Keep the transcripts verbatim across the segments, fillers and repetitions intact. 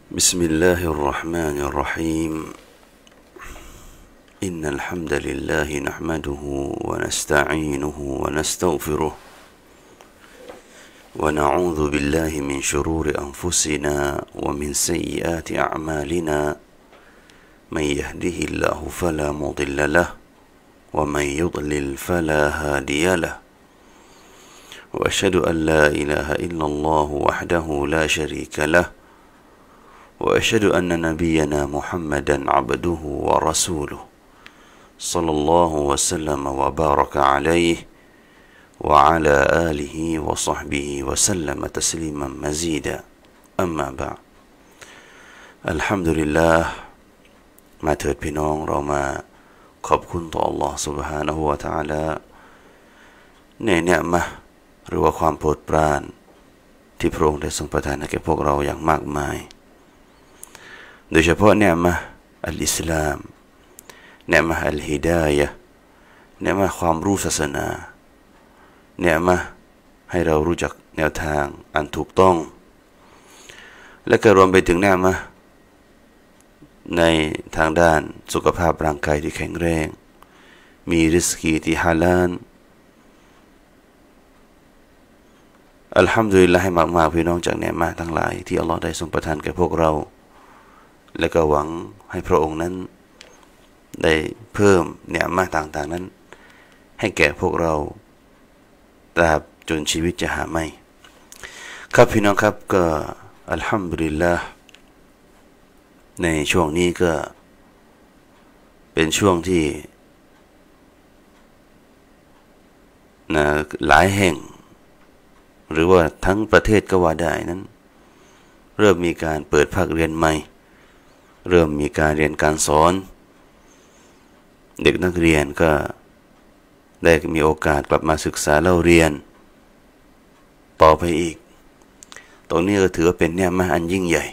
بسم الله الرحمن الرحيم إن الحمد لله نحمده ونستعينه ونستغفره ونعوذ بالله من شرور أنفسنا ومن سيئات أعمالنا من يهده الله فلا مضل له ومن يضلل فلا هادي له وأشهد أن لا إله إلا الله وحده لا شريك له وأشهد أن نبينا محمدا عبده ورسوله صلى الله وسلم وبارك عليه وعلى آله وصحبه وسلم تسليما مزيدا أما بعد الحمد لله มาเถิดพี่น้องเรามาขอบคุณต่อ Allah سبحانه และ تعالى ในเนืมะห์หรือว่าความโปรดปรานที่พระองค์ได้ทรงประทานให้แก่พวกเราอย่างมากมายโดยเฉพาะเนืมะห์อัลอิสลามเนืมะห์อัลฮิดายะห์เนืมะห์ความรู้ศาสนาเนืมะห์ให้เรารู้จักแนวทางอันถูกต้องและก็รวมไปถึงเนืมะห์ในทางด้านสุขภาพร่างกายที่แข็งแรงมีริสกีที่ฮาลาลอัลฮัมดุลิลลาฮ์ให้มากๆพี่น้องจากเนืมะห์ทั้งหลายที่อัลลอฮ์ได้ทรงประทานแก่พวกเราและก็หวังให้พระองค์นั้นได้เพิ่มเนืมะห์ต่างๆนั้นให้แก่พวกเราตราบจนชีวิตจะหาไม่ครับพี่น้องครับก็อัลฮัมดุลิลลาฮ์ในช่วงนี้ก็เป็นช่วงที่นะหลายแห่งหรือว่าทั้งประเทศก็ว่าได้นั้นเริ่มมีการเปิดภาคเรียนใหม่เริ่มมีการเรียนการสอนเด็กนักเรียนก็ได้มีโอกาสกลับมาศึกษาเล่าเรียนต่อไปอีกตรงนี้ก็ถือว่าเป็นเนืมะห์อันยิ่งใหญ่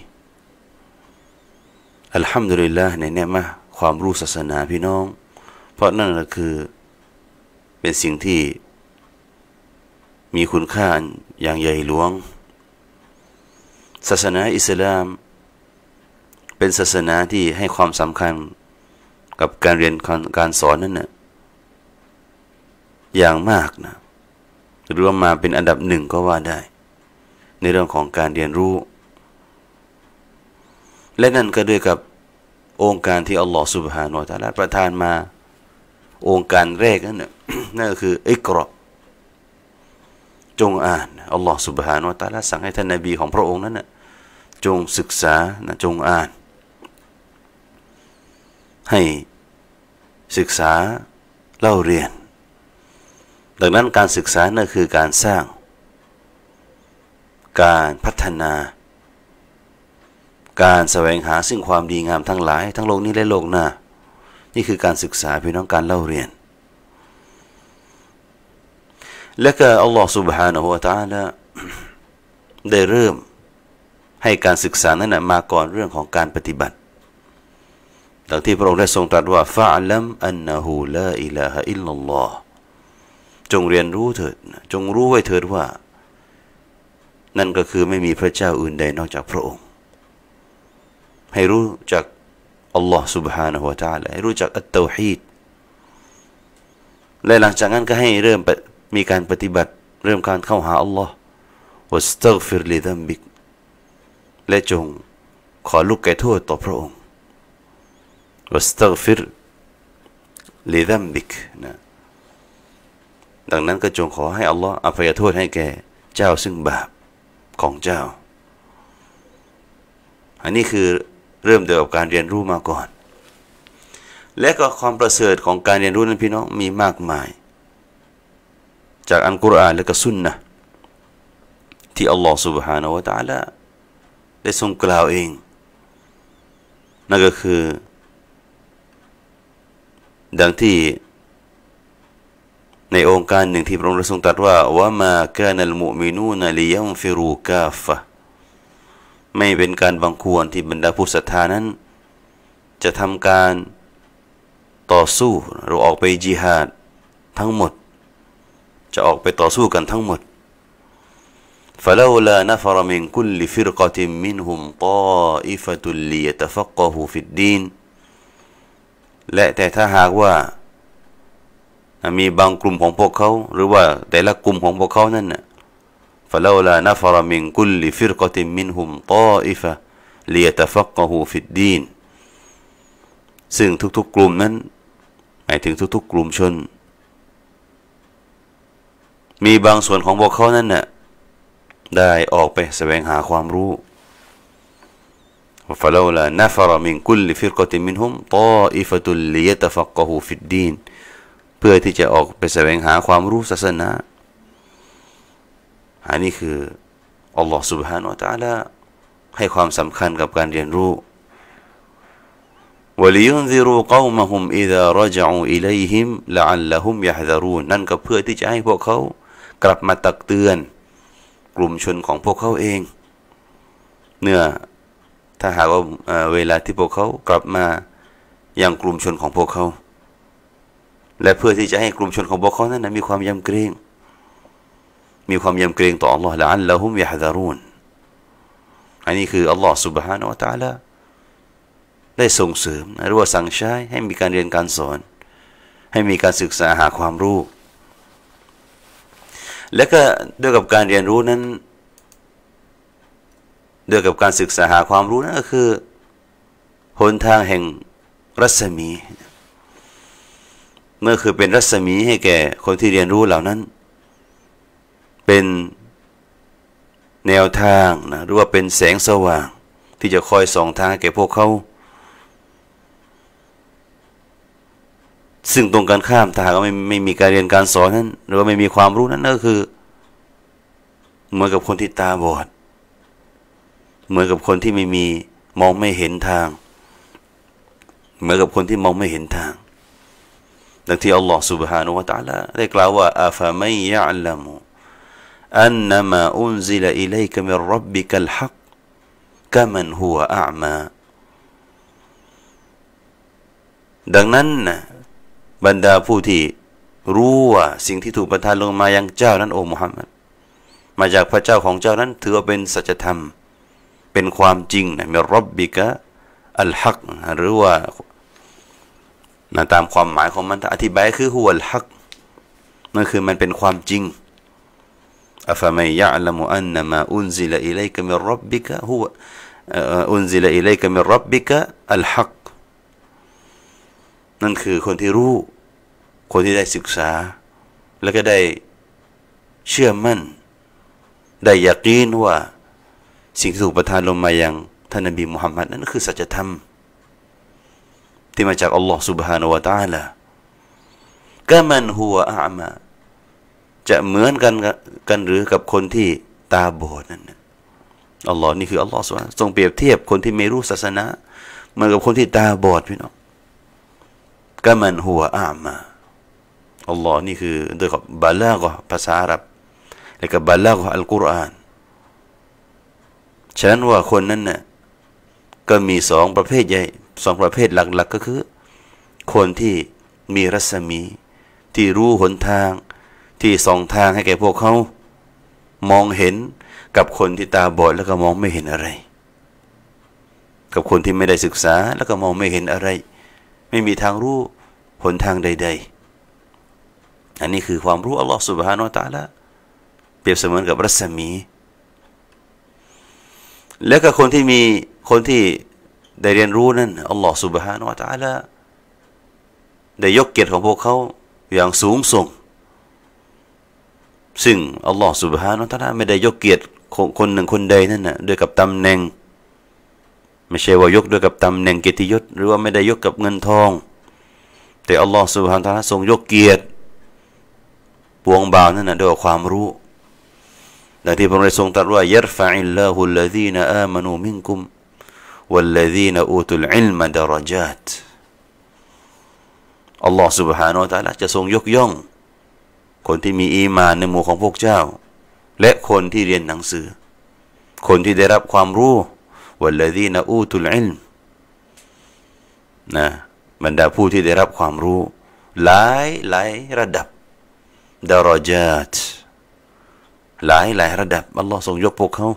อัลฮัมดุลิลลาห์ในเนืมะห์ความรู้ศาสนาพี่น้องเพราะนั่นก็คือเป็นสิ่งที่มีคุณค่าอย่างใหญ่หลวงศาสนาอิสลามเป็นศาสนาที่ให้ความสำคัญกับการเรียนการสอนนั่นน่ะอย่างมากนะรวมมาเป็นอันดับหนึ่งก็ว่าได้ในเรื่องของการเรียนรู้และนั่นก็ด้วยกับองค์การที่อัลลอฮฺซุบฮานะฮูวะตะอาลาประทานมาองค์การแรกนั่นน่ะ นั่นก็คืออิกเราะห์จงอ่านอัลลอฮฺซุบฮานะฮูวะตะอาลาสั่งให้ท่านนบีของพระองค์นั้นน่ะจงศึกษานะจงอ่านให้ศึกษาเล่าเรียนดังนั้นการศึกษานั่นคือการสร้างการพัฒนาการแสวงหาซึ่งความดีงามทั้งหลายทั้งโลกนี้และโลกหน้านี่คือการศึกษาพี่น้องการเล่าเรียนและก็อัลลอฮฺ سبحانه และ تعالى ได้เริ่มให้การศึกษานั้นนะมาก่อนเรื่องของการปฏิบัติดังที่พระองค์ได้ทรงตรัสว่าฟะอ์ลัมอันนะฮูลาอิลาฮะอิลลัลลอฮ์จงเรียนรู้เถิดจงรู้ไว้เถิดว่านั่นก็คือไม่มีพระเจ้าอื่นใดนอกจากพระองค์ให้รู้จักอัลลอฮ์ سبحانه และ تعالى ให้รู้จักอัตเตาฮีดและหลังจากนั้นก็ให้เริ่มมีการปฏิบัติเริ่มการเข้าหาอัลลอฮ์วัสตัฆฟิรลิซัมบิกและจงขอลุกแก่โทษต่อพระองค์วัสตัฆฟิรลิซัมบิกนะดังนั้นก็จงขอให้อัลลอฮ์อภัยโทษให้แก่เจ้าซึ่งบาปของเจ้าอันนี้คือเริ่มด้วยการเรียนรู้มาก่อนและก็ความประเสริฐของการเรียนรู้นั้นพี่น้องมีมากมายจากอัลกุรอานและก็ซุนนะห์ที่อัลลอฮฺ سبحانه และ تعالى ได้ทรงกล่าวเองนั่นก็คือดังที่ในองค์การหนึ่งที่พระองค์ได้ทรงตรัสว่าวะมากานัลมุอ์มินูนลิยันฟิรูกาฟะไม่เป็นการบังควรที่บรรดาผู้ศรัทธานั้นจะทำการต่อสู้หรือออกไปญิฮาดทั้งหมดจะออกไปต่อสู้กันทั้งหมด فلولا نفر من كل فرقة منهم طائفة ليتفقهوا في الدين และแต่ถ้าหากว่ามีบางกลุ่มของพวกเขาหรือว่าแต่ละกลุ่มของพวกเขานั่นน่ะ فلولا نفر من كل فرقة منهم طائفة ليتفقهوا في الدين ซึ่งทุกๆกลุ่มนั้นหมายถึงทุกๆกลุ่มชนมีบางส่วนของพวกเขานั้นน่ะได้ออกไปแสวงหาความรู้ فلولا نفر من كل فرقة منهم طائفة ليتفقهوا في الدين เพื่อที่จะออกไปแสวงหาความรู้ศาสนาอันนี้คืออัลลอฮฺ سبحانه และ تعالى ให้ความสำคัญกับการเรียนรู้ وَلِيُنذِرُوا قَوْمَهُمْ إِذَا رَجَعُوا إِلَيْهِمْ لَعَلَّهُمْ يَحْذَرُونَ นั่นก็เพื่อที่จะให้พวกเขากลับมาตักเตือนกลุ่มชนของพวกเขาเองเนื่อถ้าหากว่าเวลาที่พวกเขากลับมายังกลุ่มชนของพวกเขาและเพื่อที่จะให้กลุ่มชนของพวกเขานั้นมีความยำเกรงมีความยำเกรงต่อ Allah ละอัลละฮุมยะฮ์ซารูนอันนี้คือ Allah سبحانه และ تعالى ได้ส่งเสริมหรือว่าสั่งใช้ให้มีการเรียนการสอนให้มีการศึกษาหาความรู้และก็ด้วยกับการเรียนรู้นั้นด้วยกับการศึกษาหาความรู้นั่นก็คือหนทางแห่งรัศมีเมื่อคือเป็นรัศมีให้แก่คนที่เรียนรู้เหล่านั้นเป็นแนวทางนะหรือว่าเป็นแสงสว่างที่จะคอยส่องทางแก่พวกเขาซึ่งตรงกันข้ามถ้าหากไม่ไม่มีการเรียนการสอนนั้นหรือว่าไม่มีความรู้นั้นก็คือเหมือนกับคนที่ตาบอดเหมือนกับคนที่ไม่มีมองไม่เห็นทางเหมือนกับคนที่มองไม่เห็นทางดังที่อัลลอฮฺ سبحانه และ تعالى ได้กล่าวว่าอาฟะมัยยะอัลลัมุอันนะมาอุนซิลอิลัยกะมิรร็อบบิกัลฮักกะมันฮุวะอะอ์มาดังนั้นนะบรรดาผู้ที่รู้ว่าสิ่งที่ถูกประทานลงมายังเจ้านั้นโอ้มุฮัมมัดมาจากพระเจ้าของเจ้านั้นถือว่าเป็นสัจธรรมเป็นความจริงนะมิรร็อบบิกะอัลฮักหรือว่าตามความหมายของมันถ้าอธิบายคือฮุวัลฮักนั่นคือมันเป็นความจริงอัฟะมัยยะอัลมุอันนะมาอุนซิลอิลัยกะมิรร็อบบิกะฮุวะอุนซิลอิลัยกะมิรร็อบบิกะอัลฮักนั่นคือคนที่รู้คนที่ได้ศึกษาแล้วก็ได้เชื่อมั่นได้ยะกีนว่าสิ่งที่ถูกประทานลงมายังท่านนบีมุฮัมมัดนั้นคือสัจธรรมที่มาจากอัลลอฮฺ سبحانه และ تعالى กะมันฮุวะอะอ์มาจะเหมือนกันกันหรือกับคนที่ตาบอดนั่นอัลลอฮ์นี่คืออัลลอฮฺทรงเปรียบเทียบคนที่ไม่รู้ศาสนาเหมือนกับคนที่ตาบอดพี่น้องกะมันฮุวะอะอ์มาอัลลอฮ์นี่คือโดยกับบาลากะห์ภาษาอาหรับและกับบาลากะห์อัลกุรอานฉะนั้นว่าคนนั้นน่ะก็มีสองประเภทใหญ่สองประเภทหลักๆก็คือคนที่มีรัศมีที่รู้หนทางที่ส่องทางให้แก่พวกเขามองเห็นกับคนที่ตาบอดแล้วก็มองไม่เห็นอะไรกับคนที่ไม่ได้ศึกษาแล้วก็มองไม่เห็นอะไรไม่มีทางรู้หนทางใดๆอันนี้คือความรู้อัลลอฮฺ سبحانه และ تعالى เปรียบเสมือนกับรัศมีแล้วก็คนที่มีคนที่ได้เรียนรู้นั้นอัลลอฮฺ سبحانه และ تعالى ได้ยกเกียรติของพวกเขาอย่างสูงส่งซึ่งอัลลอฮฺ سبحانه และ تعالى ไม่ได้ยกเกียรติคนหนึ่งคนใดนั่นน่ะด้วยกับตำแหน่งไม่ใช่ว่ายกด้วยกับตำแหน่งเกียรติยศหรือว่าไม่ได้ยกกับเงินทองแต่อัลลอฮฺ سبحانه และ تعالى ทรงยกเกียรติปวงบ่าวนั่นน่ะด้วยความรู้ดังที่พระองค์ทรงตรัสว่ายัรฟะอิลลาฮุลลซีนะอามานูมินกุมวัลลซีนะอูตุลอิลมะดะเราะญาตอัลลอฮฺ سبحانه และ تعالى จะทรงยกย่องคนที่มีอีมานในหมู่ของพวกเจ้าและคนที่เรียนหนังสือคนที่ได้รับความรู้วัลลซีนะอูตุลอิลมนะบรรดาผู้ที่ได้รับความรู้หลายหลายระดับดะเราะญาตหลายหลายระดับอัลลอฮ์ทรงยกพวกเขา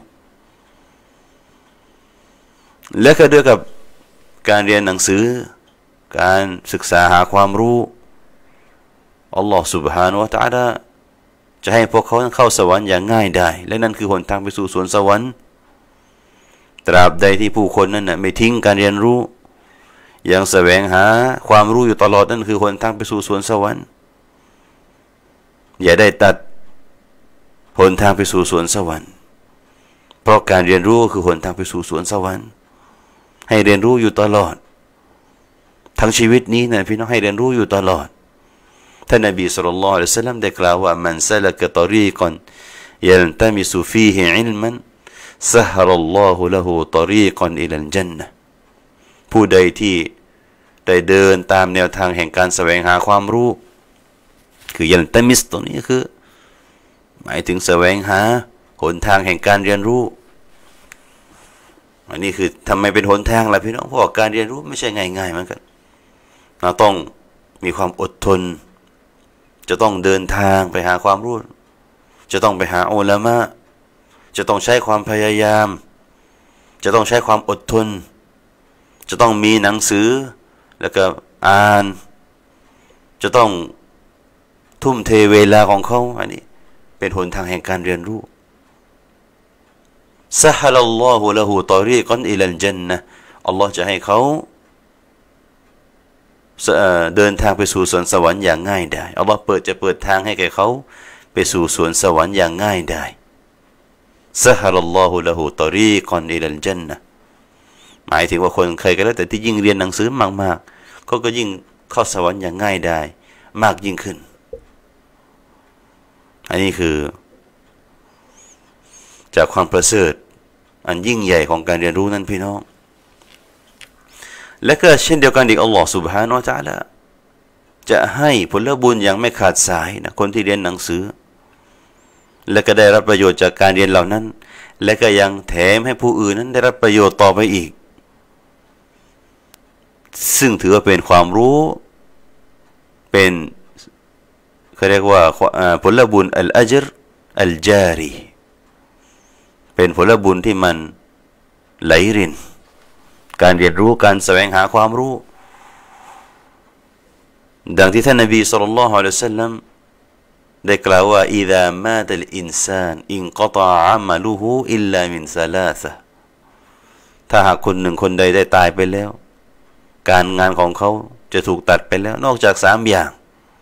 และก็ด้วยกับการเรียนหนังสือการศึกษาหาความรู้อัลลอฮ์ سبحانه และ تعالى จะให้พวกเขาเข้าสวรรค์อย่างง่ายได้และนั่นคือหนทางไปสู่สวนสวรรค์ตราบใดที่ผู้คนนั้นนะไม่ทิ้งการเรียนรู้ยังแสวงหาความรู้อยู่ตลอดนั่นคือหนทางไปสู่สวนสวรรค์อย่าได้ตัดหนทางไปสู่สวนสวรรค์เพราะการเรียนรู้คือหนทางไปสู่สวนสวรรค์ให้เรียนรู้อยู่ตลอดทั้งชีวิตนี้นะพี่น้องให้เรียนรู้อยู่ตลอดท่านนบีศ็อลลัลลอฮุอะลัยฮิวะซัลลัมได้กล่าวว่ามันซะละกะฏอรีกันยัลตะมิซุฟีฮิอิลมันซะฮะรัลลอฮุละฮูฏอรีกันอิลัลญันนะห์ผู้ใดที่ได้เดินตามแนวทางแห่งการแสวงหาความรู้คือยัลตะมิสตรงนี้คือหมายถึงแสวงหาหนทางแห่งการเรียนรู้อันนี้คือทำไมเป็นหนทางล่ะพี่น้องเพราะการเรียนรู้ไม่ใช่ง่ายๆเหมือนกันเราต้องมีความอดทนจะต้องเดินทางไปหาความรู้จะต้องไปหาอุลามะจะต้องใช้ความพยายามจะต้องใช้ความอดทนจะต้องมีหนังสือแล้วก็อ่านจะต้องทุ่มเทเวลาของเขาอันนี้เป็นหนทางแห่งการเรียนรู้ซะฮะลัลลอฮุละฮูฏอรีกันอิลัลญันนะห์อัลลอฮ์จะให้เขาเดินทางไปสู่สวนสวรรค์อย่างง่ายได้อัลลอฮ์เปิดจะเปิดทางให้แก่เขาไปสู่สวนสวรรค์อย่างง่ายได้ซะฮะลัลลอฮุละฮูฏอรีกันอิลัลญันนะห์หมายถึงว่าคนใครก็แล้วแต่ที่ยิ่งเรียนหนังสือมากๆเขาก็ยิ่งเข้าสวรรค์อย่างง่ายได้มากยิ่งขึ้นอันนี้คือจากความประเสริฐอันยิ่งใหญ่ของการเรียนรู้นั้นพี่น้องและก็เช่นเดียวกันอีกอัลลอฮฺ سبحانه และ تعالى จะให้ผลบุญอย่างไม่ขาดสายนะคนที่เรียนหนังสือและก็ได้รับประโยชน์จากการเรียนเหล่านั้นและก็ยังแถมให้ผู้อื่นนั้นได้รับประโยชน์ต่อไปอีกซึ่งถือว่าเป็นความรู้เป็นเขาเรียกว่าผลบุญอัลอัจรอัลจารีเป็นผลบุญที่มันไหลรินการเรียนรู้การแสวงหาความรู้ดังที่ท่านนบีศ็อลลัลลอฮุอะลัยฮิวะซัลลัมได้กล่าวว่าอิซามาตัลอินซานอินกะฏะอะมะลุฮุอิลลามินซะลาซะถ้าหากคนหนึ่งคนใดได้ตายไปแล้วการงานของเขาจะถูกตัดไปแล้วนอกจากสามอย่าง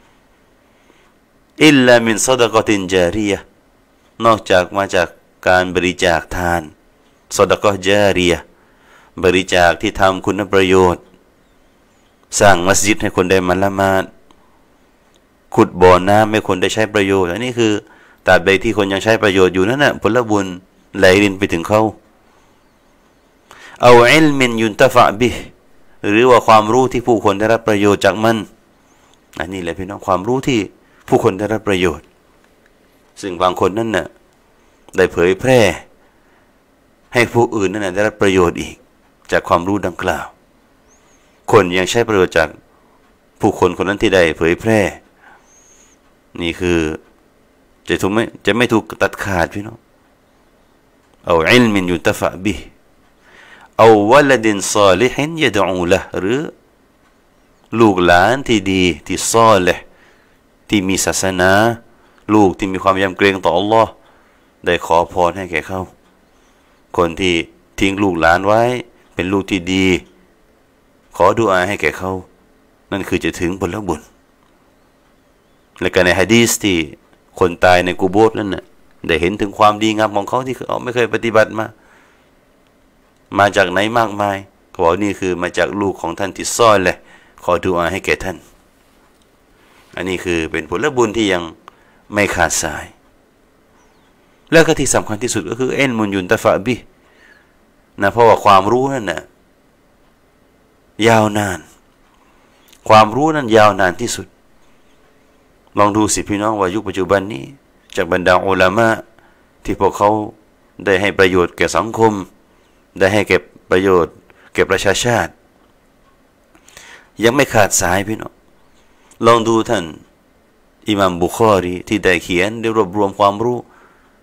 อิลลามินซะดะกะตินจารียะห์นอกจากมาจากการบริจาคทานซะดะกะฮ์จารียะห์บริจาคที่ทำคุณประโยชน์สร้างมัสยิดให้คนได้มาละหมาดขุดบ่อน้ำให้คนได้ใช้ประโยชน์อันนี้คือตราบใดที่คนยังใช้ประโยชน์อยู่นั่นน่ะผลบุญไหลรินไปถึงเขาเอาอิลมินยุนตะฟะบิห์หรือว่าความรู้ที่ผู้คนได้รับประโยชน์จากมันอันนี้แหละพี่น้องความรู้ที่ผู้คนได้รับประโยชน์ซึ่งบางคนนั่นน่ะได้เผยแพร่ให้ผู้อื่นนั่นน่ะได้รับประโยชน์อีกจากความรู้ดังกล่าวคนยังใช้ประโยชน์จากผู้คนคนนั้นที่ได้เผยแพร่นี่คือจะถูกไม่จะไม่ถูกตัดขาดพี่น้องเอาอิลมินยุนตะฟะบิห์เอาวะลดินศอลิฮินยะดูอูละหรือลูกหลานที่ดีที่ศอลิฮ์ที่มีศาสนาลูกที่มีความยำเกรงต่ออัลลอฮ์ได้ขอพรให้แก่เขาคนที่ทิ้งลูกหลานไว้เป็นลูกที่ดีขอดุอาให้แก่เขานั่นคือจะถึงผลบุญและก็ในหะดีษที่คนตายในกุโบร์นั่นน่ะได้เห็นถึงความดีงามของเขาที่เขาไม่เคยปฏิบัติมามาจากไหนมากมายเขาบอกนี่คือมาจากลูกของท่านที่ซ่อนเลยขอดุอาให้แก่ท่านอันนี้คือเป็นผลบุญที่ยังไม่ขาดสายแล้วก็ที่สำคัญที่สุดก็คือเอ็นมุนยุนตะฟะบินะเพราะว่าความรู้นั่นน่ะยาวนานความรู้นั้นยาวนานที่สุดลองดูสิพี่น้องว่ายุคปัจจุบันนี้จากบรรดาอุลามะที่พวกเขาได้ให้ประโยชน์แก่สังคมได้ให้เก็บประโยชน์แก่ประชาชาติยังไม่ขาดสายพี่น้องลองดูท่านอิหม่ามบุคอรีที่ได้เขียนได้รวบรวมความรู้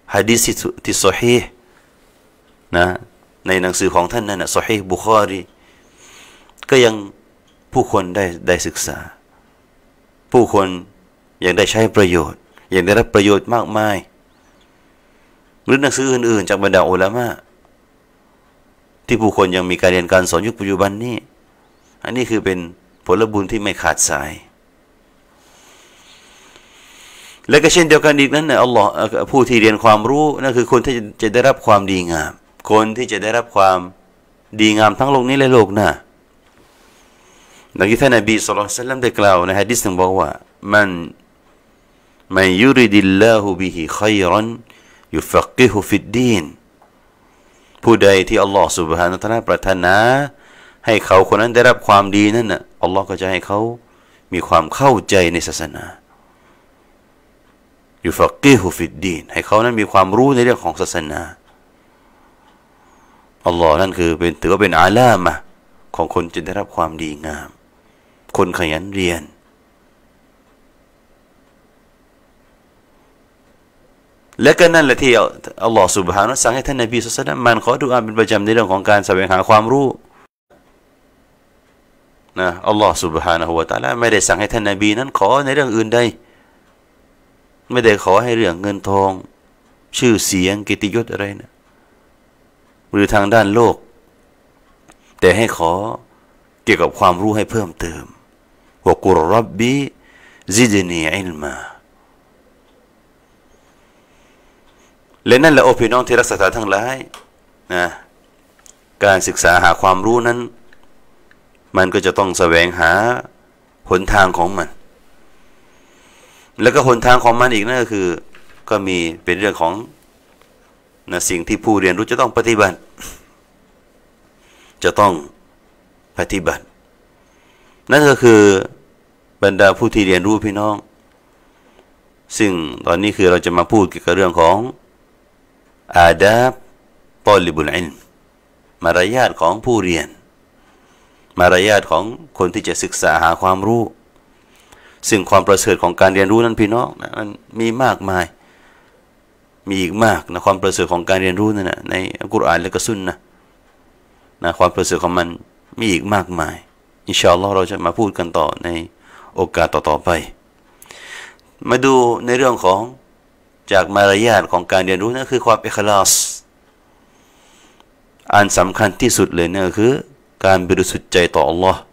หะดีษที่ซอฮีห์นะในหนังสือของท่านนั่นนะซอฮีห์บุคอรีก็ยังผู้คนได้ได้ศึกษาผู้คนยังได้ใช้ประโยชน์ยังได้รับประโยชน์มากมายหรือหนังสืออื่นๆจากบรรดาอุลามะที่ผู้คนยังมีการเรียนการสอนยุคปัจจุบันนี้อันนี้คือเป็นผลบุญที่ไม่ขาดสายและก็เช่นเดียวกันอีกนั้นนะอัลลอฮ์ผู้ที่เรียนความรู้นั่นคือคนที่จะได้รับความดีงามคนที่จะได้รับความดีงามทั้งโลกนี้และโลกหน้าดังที่ท่านนบีศ็อลลัลลอฮุอะลัยฮิวะซัลลัมได้กล่าวในหะดีษหนึ่งบอกว่ามันมันยุริดิลลาฮุบิฮิค็อยรันยุฟักกิฮุฟิดดีนผู้ใดที่อัลลอฮ์ سبحانه และ تعالى ปรารถนาให้เขาคนนั้นได้รับความดีนั่นน่ะอัลลอฮ์ก็จะให้เขามีความเข้าใจในศาสนายุฟักกิฮุฟิดดีนให้เขานั้นมีความรู้ในเรื่องของศาสนาอัลลอฮ์นั่นคือเป็นถือว่าเป็นอาลามะของคนจะได้รับความดีงามคนขยันเรียนและก็นั่นแหละที่อัลลอฮ์ سبحانه สั่งให้ท่านนบีศ็อลลัลลอฮุอะลัยฮิวะซัลลัมมันขอดุอาเป็นประจำในเรื่องของการแสวงหาความรู้นะอัลลอฮ์ سبحانه และ تعالى ไม่ได้สั่งให้ท่านนบีนั้นขอในเรื่องอื่นใดไม่ได้ขอให้เรื่องเงินทองชื่อเสียงเกียรติยศอะไรนะหรือทางด้านโลกแต่ให้ขอเกี่ยวกับความรู้ให้เพิ่มเติมวะกุรร็อบบีซิดนีอิลมาและนั่นแหละโอพี่น้องที่รักษาทั้งหลายนะการศึกษาหาความรู้นั้นมันก็จะต้องแสวงหาหนทางของมันแล้วก็หนทางของมันอีกนั่นก็คือก็มีเป็นเรื่องของนะสิ่งที่ผู้เรียนรู้จะต้องปฏิบัติจะต้องปฏิบัตินั่นก็คือบรรดาผู้ที่เรียนรู้พี่น้องซึ่งตอนนี้คือเราจะมาพูดเกี่ยวกับเรื่องของอาดาบตอลิบุลอิลม์มารยาทของผู้เรียนมารยาทของคนที่จะศึกษาหาความรู้ซึ่งความประเสริฐของการเรียนรู้นั้นพี่น้องนะมันมีมากมายมีอีกมากนะความประเสริฐของการเรียนรู้นั่นนะในอัลกุรอานและก็ซุนนะนะความประเสริฐของมันมีอีกมากมายอินชาอัลลอฮ์เราจะมาพูดกันต่อในโอกาสต่อๆไปมาดูในเรื่องของจากมารยาทของการเรียนรู้นั่นคือความอิคลาสอันสำคัญที่สุดเลยนั่นคือการบริสุทธิ์ใจต่ออัลลอฮ์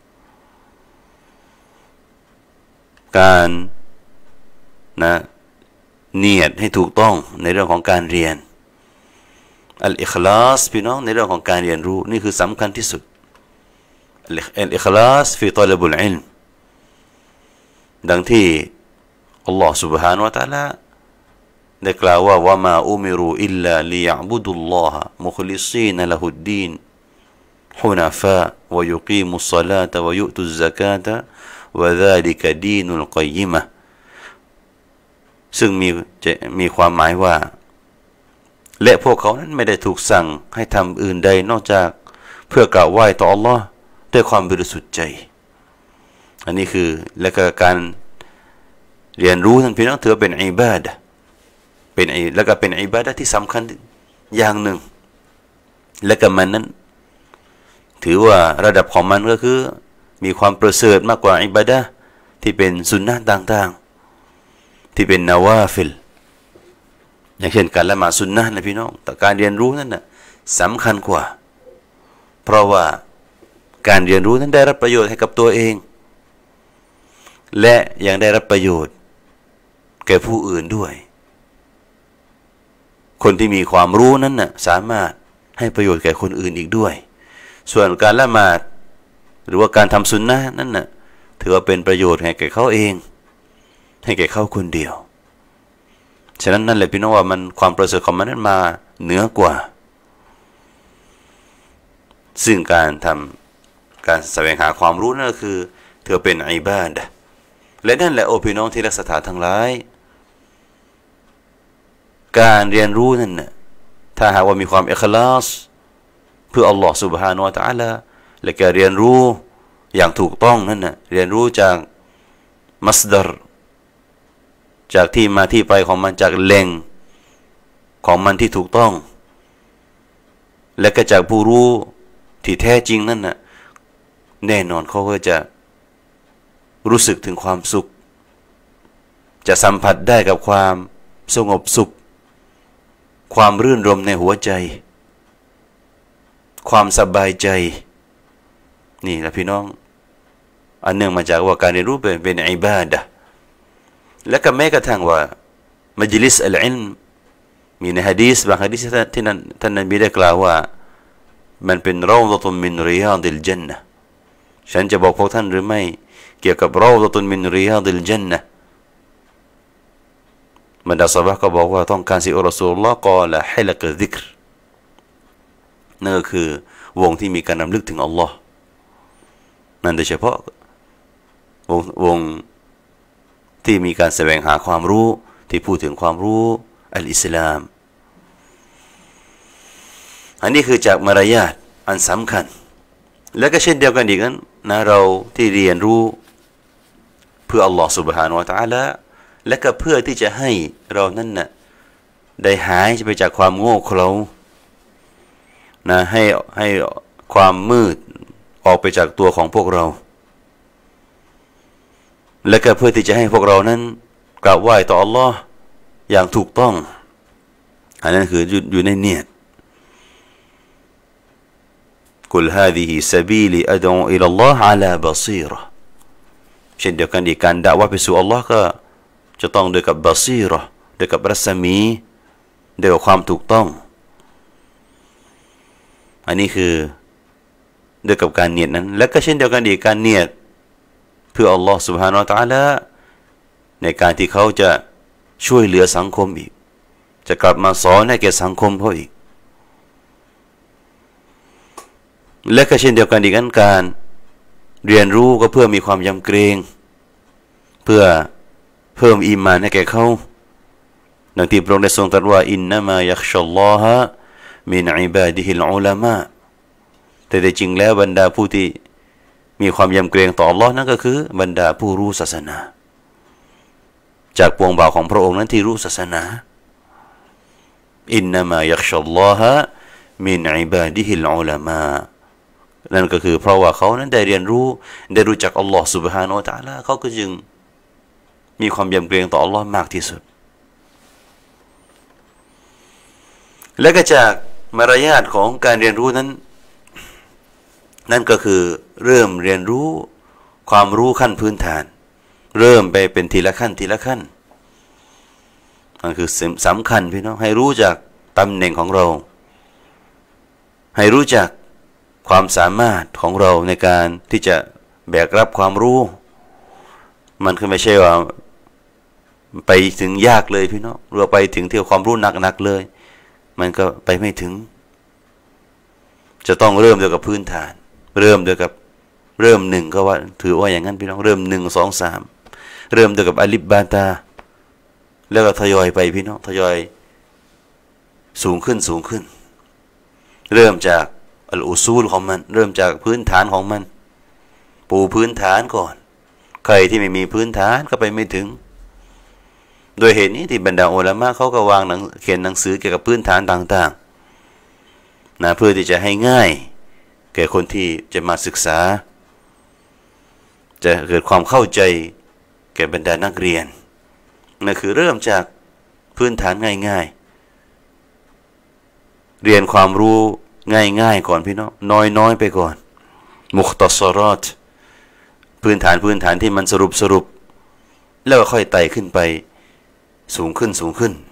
การนะเนียดให้ถูกต้องในเรื่องของการเรียนอัลอิคลาสพี่น้องในเรื่องของการเรียนรู้นี่คือสำคัญที่สุดอัลอิคลาสฟีตอลบุลอิลม์ดังที่อัลลอฮ์ سبحانه และ تعالى ได้กล่าวว่าวะมาอุมิรูอิลลาลิยะบุดุลลอฮะมุคลิซีนละฮุดดีนฮุนาฟาวะยุกีมุศศอลาตะวะยุตุซซะกาตะวะซาลิกะดีนุลกัยยิมะห์ซึ่งมีจะมีความหมายว่าและพวกเขานั้นไม่ได้ถูกสั่งให้ทำอื่นใดนอกจากเพื่อกราบไหว้ต่ออัลลอฮ์ด้วยความบริสุทธิ์ใจอันนี้คือและก็การเรียนรู้นั้นพี่น้องถือเป็นอิบาดะห์เป็นแล้วก็เป็นอิบาดะห์ที่สำคัญอย่างหนึ่งและก็มันนั้นถือว่าระดับของมันก็คือมีความประเสริฐมากกว่าอิบาดะห์ที่เป็นสุนนะห์ต่างๆที่เป็นนาวาฟิลอย่างเช่นการละหมาดสุนนะห์นะพี่น้องแต่การเรียนรู้นั้นน่ะสำคัญกว่าเพราะว่าการเรียนรู้นั้นได้รับประโยชน์ให้กับตัวเองและยังได้รับประโยชน์แก่ผู้อื่นด้วยคนที่มีความรู้นั้นน่ะสามารถให้ประโยชน์แก่คนอื่นอีกด้วยส่วนการละหมาดหรือว่าการทำสุนนะห์นั้นน่ะถือว่าเป็นประโยชน์ให้แก่เขาเองให้แก่เขาคนเดียวฉะนั้นนั่นแหละพี่น้องว่ามันความประเสริฐของมันนั้นมาเหนือกว่าซึ่งการทำการแสวงหาความรู้นั่นก็คือถือเป็นอิบาดะห์และนั่นแหละโอ้พี่น้องที่รักษาทั้งหลายการเรียนรู้นั่นน่ะถ้าหากว่ามีความอิคลาสเพื่ออัลลอฮ์ سبحانه และ تعالى และการเรียนรู้อย่างถูกต้องนั่นน่ะเรียนรู้จากมัสดารจากที่มาที่ไปของมันจากแหล่งของมันที่ถูกต้องและก็จากผู้รู้ที่แท้จริงนั่นน่ะแน่นอนเขาก็จะรู้สึกถึงความสุขจะสัมผัสได้กับความสงบสุขความรื่นรมในหัวใจความสบายใจนี่แหละพี่น้องอันเนื่องมาจากว่าการเรียนรู้เป็นเป็นอิบาดะห์และก็แม้กระทั่งว่ามัจลิสอัลอิลมมีในหะดีษบางหะดีษที่นั้นท่านนบีได้กล่าวว่ามันเป็นเราฎะตุนมินริยาดิลญันนะห์ฉันจะบอกพวกท่านหรือไม่เกี่ยวกับเราฎะตุนมินริยาดิลญันนะห์บรรดาซอฮาบะห์ก็บอกว่าต้องการสิอัลรอซูลุลลอฮ์กอละฮิลักซิกรนั่นก็คือวงที่มีการรำลึกถึงอัลลอฮ์นั่นโดยเฉพาะวงวงที่มีการแสวงหาความรู้ที่พูดถึงความรู้อัลอิสลามอันนี้คือจากมารยาทอันสำคัญและก็เช่นเดียวกันอีกนั้นนะเราที่เรียนรู้เพื่ออัลลอฮ์ سبحانه และ تعالى และก็เพื่อที่จะให้เรานั้นน่ะได้หายไปจากความโง่เขลานะให้ให้ความมืดออกไปจากตัวของพวกเราและก็เพื่อที่จะให้พวกเรานั้นกราบไหว้ต่ออัลลอฮ์อย่างถูกต้องอันนั้นคืออยู่ในเนียดกุลฮาซิฮิซะบีลีอะดูอิลลัลลอฮ์อะลาบะซีเราะห์เช่นเดียวกันอีกการดะอ์วะห์ไปสู่อัลลอฮ์ก็จะต้องด้วยกับบะซีเราะห์ด้วยกับรัศมีด้วยกับความถูกต้องอันนี้คือด้วยกับการเนียดนั้นและก็เช่นเดียวกันอีกการเนียดเพื่ออัลลอฮ์ سبحانه และ تعالى ในการที่เขาจะช่วยเหลือสังคมอีกจะกลับมาสอนให้แก่สังคมเขาอีกและก็เช่นเดียวกันอีกนั้นการเรียนรู้ก็เพื่อมีความยำเกรงเพื่อเพิ่มอีมานให้แก่เขาดังที่พระองค์ได้ทรงตรัสว่าอินนัมายัคชัลลอฮะมินอิบาดิฮิลอุลามะแต่แต่จริงแล้วบรรดาผู้ที่มีความยำเกรงต่ออัลลอฮ์นั่นก็คือบรรดาผู้รู้ศาสนาจากปวงบ่าวของพระองค์นั้นที่รู้ศาสนาอินนัมายัคชัลลอฮะมินอิบาดิฮิลอุลามะนั่นก็คือเพราะว่าเขานั้นได้เรียนรู้ได้รู้จักอัลลอฮ์ سبحانه และ تعالى เขาก็จึงมีความยำเกรงต่ออัลลอฮ์มากที่สุดและก็จากมารยาทของการเรียนรู้นั้นนั่นก็คือเริ่มเรียนรู้ความรู้ขั้นพื้นฐานเริ่มไปเป็นทีละขั้นทีละขั้นนั่นคือสำคัญพี่น้องให้รู้จักตำแหน่งของเราให้รู้จักความสามารถของเราในการที่จะแบกรับความรู้มันคือไม่ใช่ว่าไปถึงยากเลยพี่น้องเราไปถึงที่ความรู้หนักๆเลยมันก็ไปไม่ถึงจะต้องเริ่มด้วยกับพื้นฐานเริ่มด้วยกับเริ่มหนึ่งก็ว่าถือว่าอย่างนั้นพี่น้องเริ่มหนึ่งสองสามเริ่มด้วยกับอาลิบบาตาแล้วก็ทยอยไปพี่น้องทยอยสูงขึ้นสูงขึ้นเริ่มจากอัลอุซูลของมันเริ่มจากพื้นฐานของมันปูพื้นฐานก่อนใครที่ไม่มีพื้นฐานก็ไปไม่ถึงโดยเหตุนี้ที่บรรดาอุลามะเขาก็วางหนังเขียนหนังสือเกี่ยวกับพื้นฐานต่างๆนะเพื่อที่จะให้ง่ายแก่คนที่จะมาศึกษาจะเกิดความเข้าใจแก่บรรดานักเรียนนั่นคือเริ่มจากพื้นฐานง่ายๆเรียนความรู้ง่ายๆก่อนพี่น้องน้อยๆไปก่อนมุคตัสรอตพื้นฐานพื้นฐานที่มันสรุปสรุปแล้วก็ค่อยไต่ขึ้นไปสูงขึ้นสูงขึ้น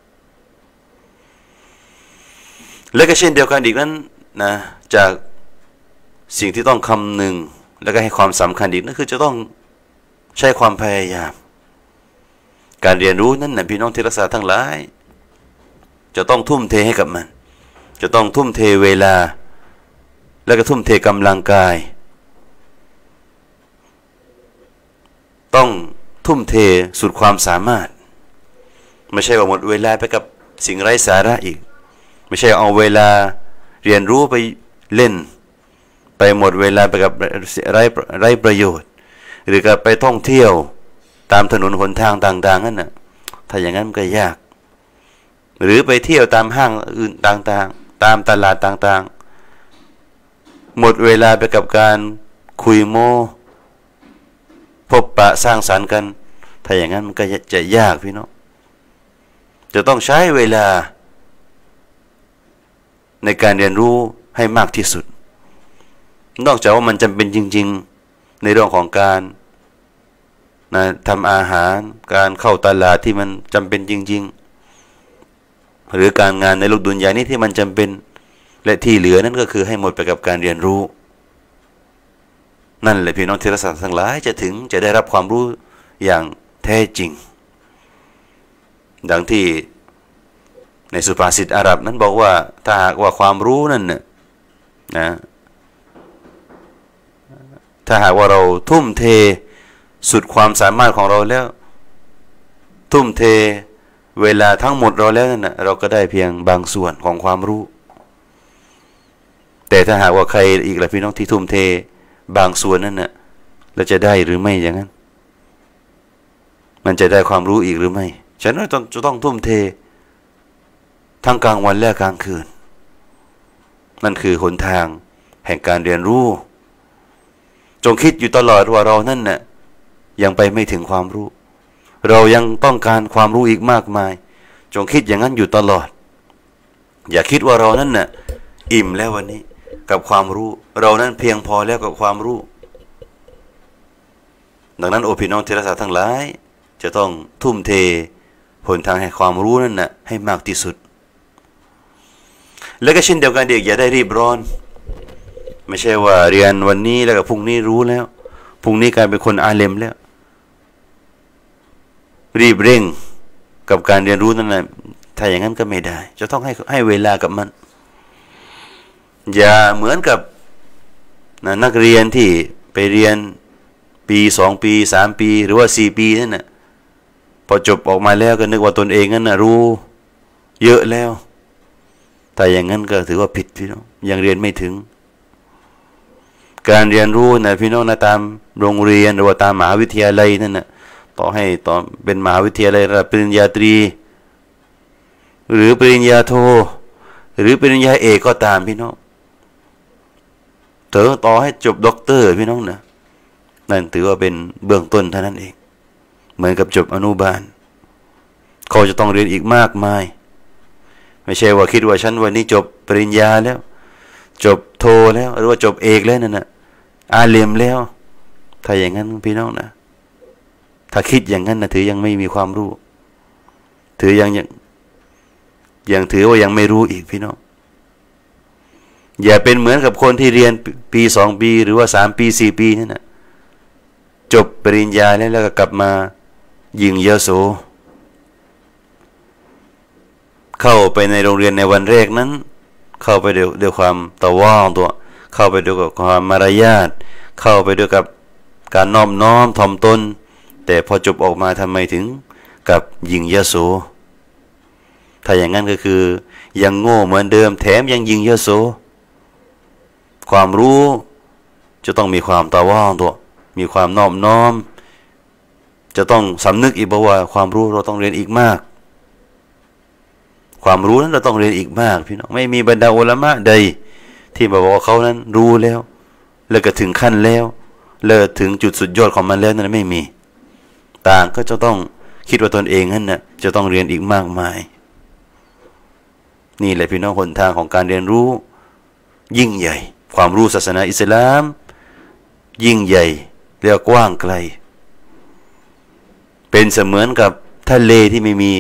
และก็เช่นเดียวกันอีกนั้นนะจากสิ่งที่ต้องคำนึงแล้วก็ให้ความสำคัญอีกนั่นคือจะต้องใช้ความพยายามการเรียนรู้นั้นนะพี่น้องที่รักษาทั้งหลายจะต้องทุ่มเทให้กับมันจะต้องทุ่มเทเวลาแล้วก็ทุ่มเทกำลังกายต้องทุ่มเทสุดความสามารถไม่ใช่ว่าหมดเวลาไปกับสิ่งไร้สาระอีกไม่ใช่เอาเวลาเรียนรู้ไปเล่นไปหมดเวลาไปกับไร้ไร้ประโยชน์หรือกับไปท่องเที่ยวตามถนนหนทางต่างๆนั่นน่ะถ้าอย่างนั้นมันก็ยากหรือไปเที่ยวตามห้างอื่นต่างๆตามตลาดต่างๆหมดเวลาไปกับการคุยโม้พบปะสร้างสรรค์กันถ้าอย่างนั้นมันก็จะยากพี่น้องจะต้องใช้เวลาในการเรียนรู้ให้มากที่สุดนอกจากว่ามันจำเป็นจริงๆในเรื่องของการนะทำอาหารการเข้าตลาดที่มันจำเป็นจริงๆหรือการงานในโลกดุนยานี้ที่มันจำเป็นและที่เหลือนั่นก็คือให้หมดไปกับการเรียนรู้นั่นแหละพี่น้องที่รักษาทั้งหลายจะถึงจะได้รับความรู้อย่างแท้จริงดังที่ในสุภาษิตอาหรับนั้นบอกว่าถ้าหากว่าความรู้นั่นน่ะนะถ้าหากว่าเราทุ่มเทสุดความสามารถของเราแล้วทุ่มเทเวลาทั้งหมดเราแล้วนั่นน่ะเราก็ได้เพียงบางส่วนของความรู้แต่ถ้าหากว่าใครอีกล่ะพี่น้องที่ทุ่มเทบางส่วนนั่นน่ะแล้วจะได้หรือไม่อย่างนั้นมันจะได้ความรู้อีกหรือไม่ฉะนั้นต้องจะต้องทุ่มเททั้งกลางวันและกลางคืนนั่นคือหนทางแห่งการเรียนรู้จงคิดอยู่ตลอดว่าเรานั่นน่ะยังไปไม่ถึงความรู้เรายังต้องการความรู้อีกมากมายจงคิดอย่างนั้นอยู่ตลอดอย่าคิดว่าเรานั่นน่ะอิ่มแล้ววันนี้กับความรู้เรานั้นเพียงพอแล้วกับความรู้ดังนั้นโอพี่น้องที่รักษาทั้งหลายจะต้องทุ่มเทหนทางแห่งความรู้นั่นน่ะให้มากที่สุดและก็เช่นเดียวกันเด็กอย่าได้รีบร้อนไม่ใช่ว่าเรียนวันนี้แล้วก็พรุ่งนี้รู้แล้วพรุ่งนี้กลายเป็นคนอาเลมแล้วรีบเร่งกับการเรียนรู้นั่นแหละถ้าอย่างนั้นก็ไม่ได้จะต้องให้ให้เวลากับมันอย่าเหมือนกับนะนักเรียนที่ไปเรียนปีสองปีสามปีหรือว่าสี่ปีนั่นน่ะพอจบออกมาแล้วก็นึกว่าตนเองนั่นน่ะรู้เยอะแล้วแต่อย่างนั้นก็ถือว่าผิดพี่น้องยังเรียนไม่ถึงการเรียนรู้นะพี่น้องนะตามโรงเรียนหรือว่าตามมหาวิทยาลัยนั่นน่ะต่อให้ต่อเป็นมหาวิทยาลัยระดับปริญญาตรีหรือปริญญาโทหรือปริญญาเอกก็ตามพี่น้องเถอะต่อให้จบด็อกเตอร์พี่น้องนะนั่นถือว่าเป็นเบื้องต้นเท่านั้นเองเหมือนกับจบอนุบาลเขาจะต้องเรียนอีกมากมายไม่ใช่ว่าคิดว่าฉันวันนี้จบปริญญาแล้วจบโทแล้วหรือว่าจบเอกแล้วนั่นน่ะอาเลมแล้วถ้าอย่างนั้นพี่น้องนะถ้าคิดอย่างนั้นนะถือยังไม่มีความรู้ถือยังยังยังถือว่ายังไม่รู้อีกพี่น้องอย่าเป็นเหมือนกับคนที่เรียนปีสองปีหรือว่าสามปีสี่ปีนั่นน่ะจบปริญญาแล้วแล้วก็กลับมายิงยโสเข้าไปในโรงเรียนในวันแรกนั้นเข้าไปด้วยด้วยความตะว่างตัวเข้าไปด้วยกับความมารยาทเข้าไปด้วยกับการน้อมน้อมถ่อมตนแต่พอจบออกมาทำไมถึงกับยิงยโสถ้าอย่างนั้นก็คือยังโง่เหมือนเดิมแถมยังยิงยโสความรู้จะต้องมีความตะว่างตัวมีความน้อมน้อมจะต้องสำนึกอีกว่าความรู้เราต้องเรียนอีกมากความรู้นั้นเราต้องเรียนอีกมากพี่น้องไม่มีบรรดาอุลามะใดที่บอกว่าเขานั้นรู้แล้วแล้วก็ถึงขั้นแล้วเลิศถึงจุดสุดยอดของมันแล้วนั้นไม่มีต่างก็จะต้องคิดว่าตนเองนั้นน่ะจะต้องเรียนอีกมากมายนี่แหละพี่น้องหนทางของการเรียนรู้ยิ่งใหญ่ความรู้ศาสนาอิสลามยิ่งใหญ่และกว้างไกลเป็นเสมือนกับทะเลที่ไม่มี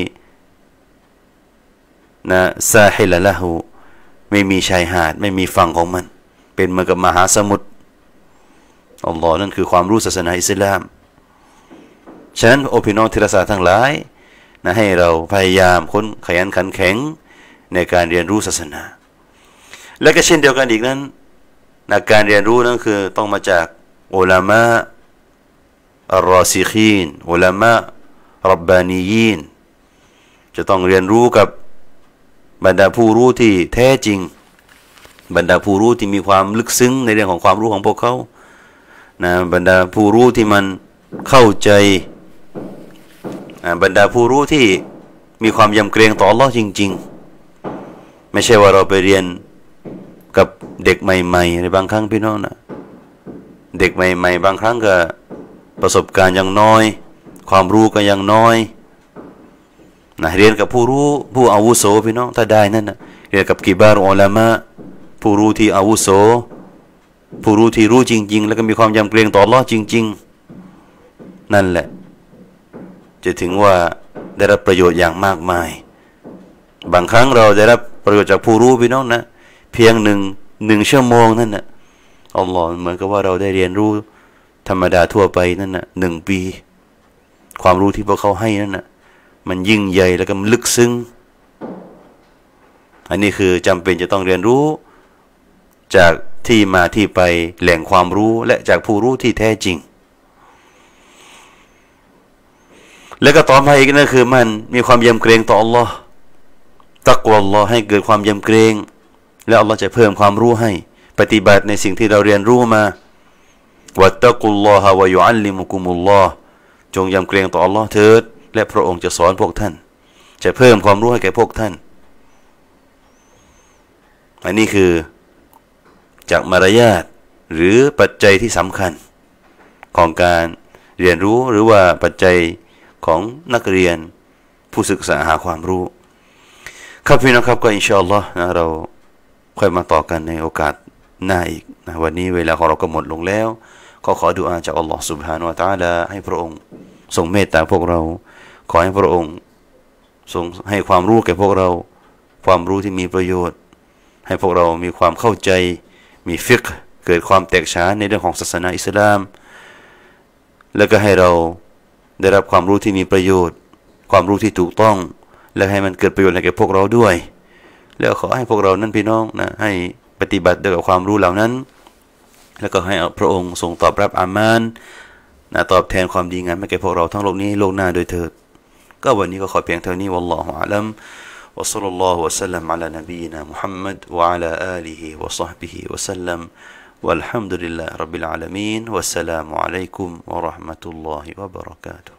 นะซาฮิลละหูไม่มีชายหาดไม่มีฝั่งของมันเป็นเหมือนกับมหาสมุทรอัลลอฮ์นั่นคือความรู้ศาสนาอิสลามฉะนั้นโอพี่น้องที่รักษาทั้งหลายนะให้เราพยายามค้นขยันขันแข็งในการเรียนรู้ศาสนาและก็เช่นเดียวกันอีกนั้นนะการเรียนรู้นั้นคือต้องมาจากอุลามะอัลรอซิคีนอุลามะรับบานียีนจะต้องเรียนรู้กับบรรดาผู้รู้ที่แท้จริงบรรดาผู้รู้ที่มีความลึกซึ้งในเรื่องของความรู้ของพวกเขานะบรรดาผู้รู้ที่มันเข้าใจบรรดาผู้รู้ที่มีความยำเกรงต่ออัลลอฮ์จริงๆไม่ใช่ว่าเราไปเรียนกับเด็กใหม่ๆในบางครั้งพี่น้องนะเด็กใหม่ๆบางครั้งก็ประสบการณ์ยังน้อยความรู้ก็ยังน้อยนะเรียนกับผู้รู้ผู้อาวุโสพี่น้องถ้าได้นั่นนะเรียนกับกิบารุอุลามะผู้รู้ที่อาวุโสผู้รู้ที่รู้จริงๆแล้วก็มีความยำเกรงต่ออัลเลาะห์จริงๆนั่นแหละจะถึงว่าได้รับประโยชน์อย่างมากมายบางครั้งเราได้รับประโยชน์จากผู้รู้พี่น้องนะเพียงหนึ่งหนึ่งชั่วโมงนั่นนะอัลลอฮ์เหมือนกับว่าเราได้เรียนรู้ธรรมดาทั่วไปนั่นนะหนึ่งปีความรู้ที่พวกเขาให้นั่นนะมันยิ่งใหญ่แล้วก็ลึกซึ้งอันนี้คือจำเป็นจะต้องเรียนรู้จากที่มาที่ไปแหล่งความรู้และจากผู้รู้ที่แท้จริงแล้วก็ต่อมาอีกนั่นคือมันมีความยำเกรงต่ออัลลอฮ์ตักวะอัลลอฮ์ให้เกิดความยำเกรงแล้วอัลลอฮ์จะเพิ่มความรู้ให้ปฏิบัติในสิ่งที่เราเรียนรู้มาวัตตักุลลอฮะวะยุอัลลิมุกุมุลลอฮ์จงยำเกรงต่ออัลลอฮ์เถิดและพระองค์จะสอนพวกท่านจะเพิ่มความรู้ให้แก่พวกท่านอันนี้คือจากมารยาทหรือปัจจัยที่สำคัญของการเรียนรู้หรือว่าปัจจัยของนักเรียนผู้ศึกษาหาความรู้ครับพี่น้องครับก็อินชาอัลลอฮ์นะเราค่อยมาต่อกันในโอกาสหน้าอีกนะวันนี้เวลาของเราก็หมดลงแล้วก็ขอดุอาจากอัลลอฮ์ سبحانه และ تعالى ให้พระองค์ทรงเมตตาพวกเราขอให้พระองค์ทรงให้ความรู้แก่พวกเราความรู้ที่มีประโยชน์ให้พวกเรามีความเข้าใจมีฟิกห์เกิดความแตกฉานในเรื่องของศาสนาอิสลามแล้วก็ให้เราได้รับความรู้ที่มีประโยชน์ความรู้ที่ถูกต้องและให้มันเกิดประโยชน์ให้แก่พวกเราด้วยแล้วขอให้พวกเรานั้นพี่น้องนะให้ปฏิบัติด้วยกับความรู้เหล่านั้นแล้วก็ให้พระองค์ทรงตอบรับอามานนะตอบแทนความดีงามให้แก่พวกเราทั้งโลกนี้โลกหน้าโดยเถิดก็วันนี้ก็ขอเพียงเท่านี้วัลลอฮุอะลัมوصلى الله وسلم على نبينا محمد وعلى آله وصحبه وسلم والحمد لله رب العالمين والسلام عليكم ورحمة الله وبركاته